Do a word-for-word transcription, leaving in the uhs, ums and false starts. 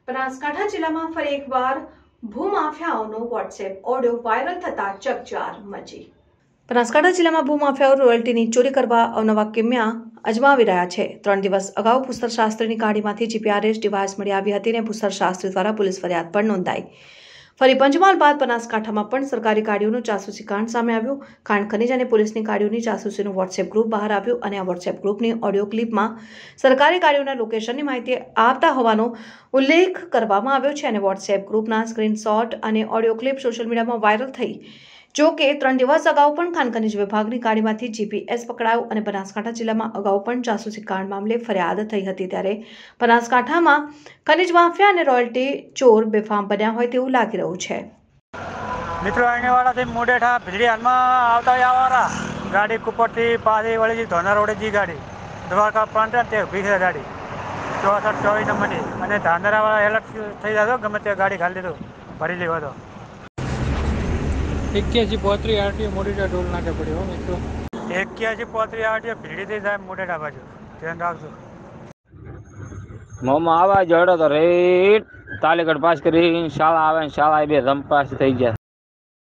બનાસકાંઠા જિલ્લામાં ફરી એકવાર ભૂમાફિયાઓનો વોટ્સએપ ઓડિયો વાયરલ થતા ચકચાર મચી। બનાસકાંઠા જિલ્લામાં ભૂમાફિયાઓ રોયલ્ટીની ચોરી કરવા અવનવા કિમ્યા અજમાવી રહ્યા છે। ત્રણ દિવસ અગાઉ ભૂસ્તરશાસ્ત્રીની ગાડીમાંથી જીપીઆરએસ ડિવાઇસ મળી આવી હતી અને ભૂસ્તરશાસ્ત્રી દ્વારા પોલીસ ફરિયાદ પણ નોંધાઈ। ફરી પંચમહાલ બાદ બનાસકાંઠામાં પણ સરકારી ગાડીઓનું જાસૂસી કાંડ સામે આવ્યું। ખાણ ખનીજ અને પોલીસની ગાડીઓની જાસૂસીનું વોટ્સએપ ગ્રુપ બહાર આવ્યું અને આ વોટ્સએપ ગ્રુપની ઓડિયો ક્લિપમાં સરકારી ગાડીઓના લોકેશનની માહિતી આપતા હોવાનો ઉલ્લેખ કરવામાં આવ્યો છે અને વોટ્સએપ ગ્રુપના સ્ક્રીનશોટ અને ઓડિયો ક્લિપ સોશિયલ મીડિયામાં વાયરલ થઈ। જો કે ત્રણ દિવસ અગાઉ પણ ખાણ ખનીજ વિભાગની ગાડીમાંથી જીપીએસ પકડાયું અને બનાસકાંઠા જિલ્લામાં અગાઉ પણ જાસૂસી કાંડ મામલે ફરિયાદ થઈ હતી। ત્યારે બનાસકાંઠામાં ખનીજ માફિયા અને રોયલ્ટી ચોર બેફામ બન્યા હોય તેવું લાગી રહ્યું છે। મિત્રો અહીંવાળાથી મોડેઠા ભીડી હાલમાં આવતા આવવાળા ગાડી કુપરથી પાછી વળી ધોના રોડેજી ગાડી દ્વારકા પ્લાન્ટ તે ઊભી છે ગાડી ચોસઠ ચોવીસ નંબરની અને ધાંધરાવાળા એલર્ટ થઈ જતો ગમે તે ગાડી ખાલી દીધું ભરી લેવો તો એક્યાસી પોત્રીસ આરટીઓ મોડેઠા ટોલ નાકે પડ્યો મિત્રો એક્યાસી પોત્રીસ આરટીઓ ભીડીથી જાય મોડેઠા બાજુ ધ્યાન રાખજો। મોમાં આવા જડો તો રેટ તાલીગઢ પાસ કરી શાળા આવે ને શાળા બે રમ પાસ થઈ ગયા।